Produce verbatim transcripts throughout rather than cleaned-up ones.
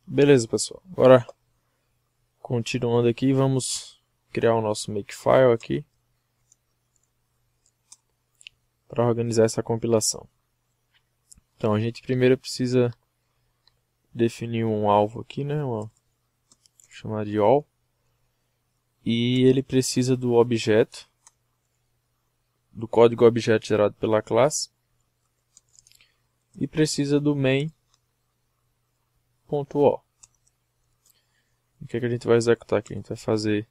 Beleza, pessoal. Agora, continuando aqui, vamos criar o nosso makefile aqui para organizar essa compilação. Então, a gente primeiro precisa definir um alvo aqui, né? Uma, chamar de all. E ele precisa do objeto, do código objeto gerado pela classe. E precisa do main.o. O que, é que a gente vai executar aqui? A gente vai fazer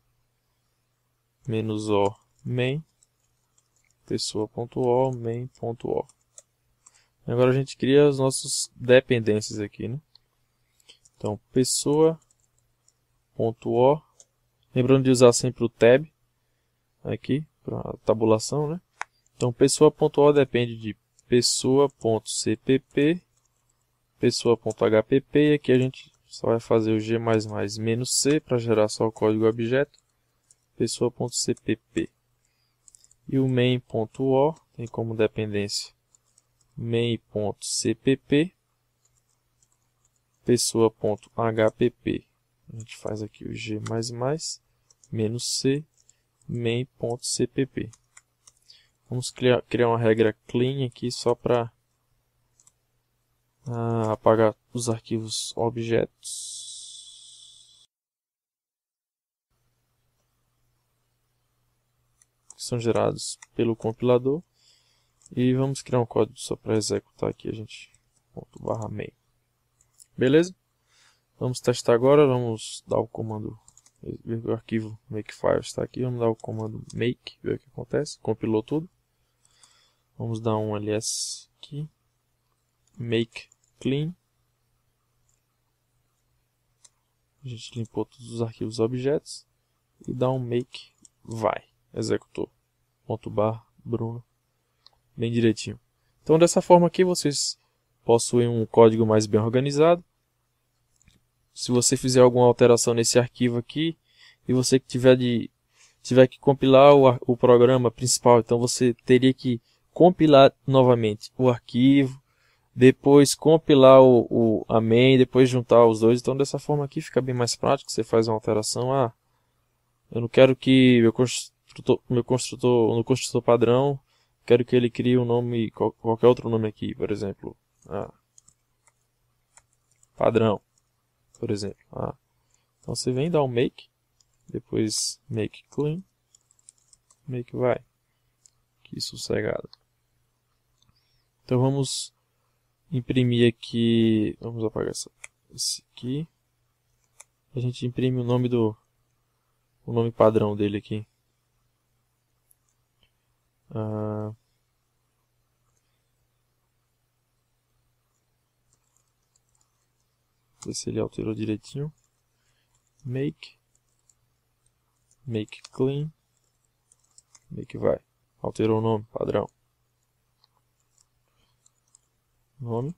"-o main", pessoa.o, main.o. Agora a gente cria as nossas dependências aqui, né? Então, pessoa.o, lembrando de usar sempre o tab aqui para tabulação, né? Então, pessoa.o depende de pessoa.cpp, pessoa.hpp, e aqui a gente só vai fazer o g mais mais menos c para gerar só o código objeto, pessoa.cpp. E o main.o tem como dependência main.cpp, pessoa.hpp. A gente faz aqui o g mais mais menos c, main.cpp. Vamos criar, criar uma regra clean aqui só para ah, apagar os arquivos objetos que são gerados pelo compilador. E vamos criar um código só para executar aqui, a gente ponto barra main. Beleza? Vamos testar agora, vamos dar o comando, ver que o arquivo makefile está aqui, vamos dar o comando make, ver o que acontece, compilou tudo. Vamos dar um ls aqui, make clean. A gente limpou todos os arquivos objetos e dá um make vai, executou, ponto bar Bruno. Bem direitinho. Então, dessa forma aqui, vocês possuem um código mais bem organizado. Se você fizer alguma alteração nesse arquivo aqui, e você que tiver, de, tiver que compilar o, o programa principal, então você teria que compilar novamente o arquivo, depois compilar o, o, a main, depois juntar os dois. Então, dessa forma aqui, fica bem mais prático. Você faz uma alteração. Ah, eu não quero que meu construtor, meu construtor, no construtor padrão, quero que ele crie um nome, qualquer outro nome aqui, por exemplo, ah, padrão, por exemplo. Ah. Então você vem dar um make, depois make clean, make vai. Que sossegado. Então vamos imprimir aqui, vamos apagar essa, esse aqui. A gente imprime o nome do, o nome padrão dele aqui. Ah, ver se ele alterou direitinho. Make, make clean, make vai. Alterou o nome padrão. Nome.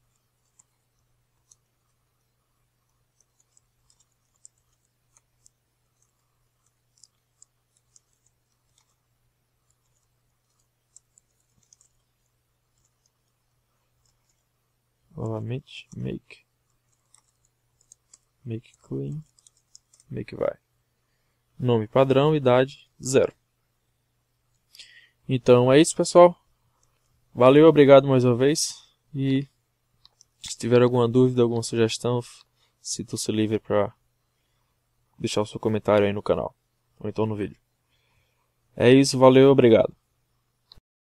Novamente, make, make clean, make vai. Nome padrão, idade zero. Então é isso, pessoal. Valeu, obrigado mais uma vez. E se tiver alguma dúvida, alguma sugestão, sinta-se livre para deixar o seu comentário aí no canal, ou então no vídeo. É isso, valeu, obrigado.